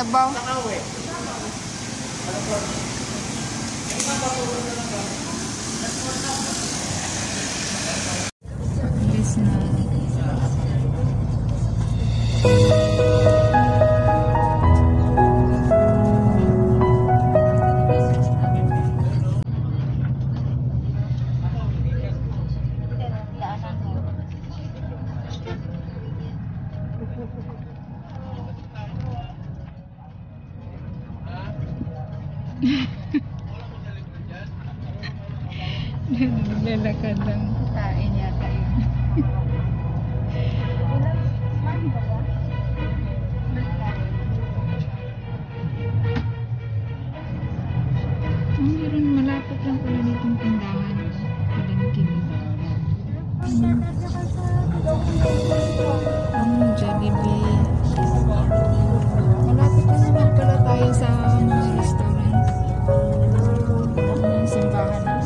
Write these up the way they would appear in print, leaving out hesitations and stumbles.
Sabaw. Alis na. Naglalakad lang. Tain yata yun. Meron malapit lang pala nitong tindahan. Palengking. Jollibee. Malapit lang naman pala tayo sa mga restaurant. Yung simbahan na.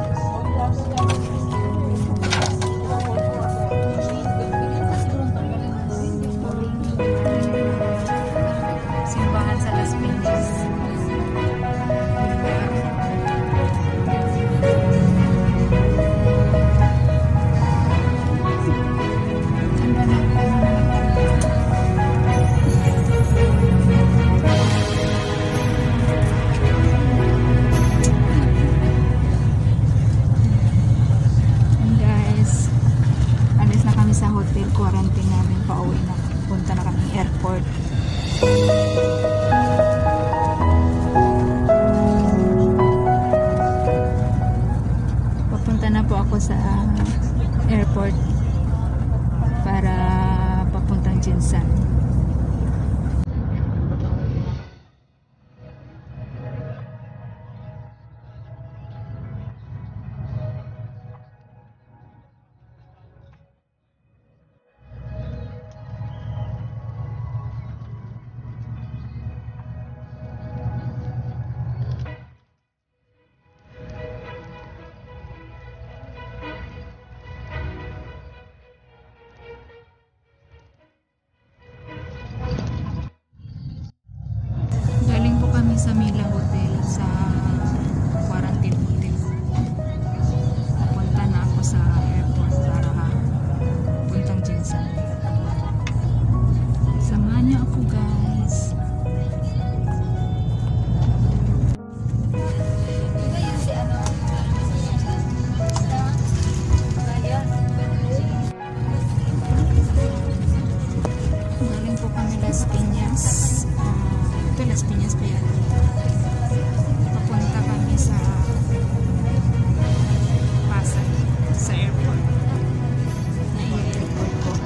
Simbahan sa Las Piñas. Sa hotel, quarantine namin, pauwi na, punta na kami airport. Papunta na po ako sa airport para papuntang Jinsan. Sa Mila Hotel, sa quarantine hotel. Pupunta na ako sa airport para puntang Jinsan. Samahan niyo ako, guys. Galing po kami Las Piñas. Ito Las Piñas pa yan. Papunta kami sa Pasay, sa airport. Na-airport ko.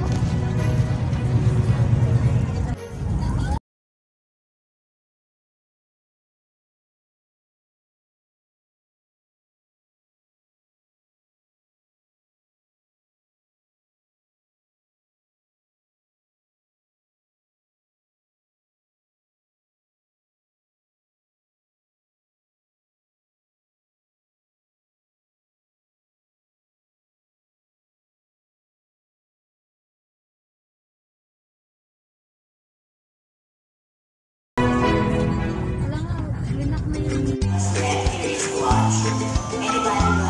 Anybody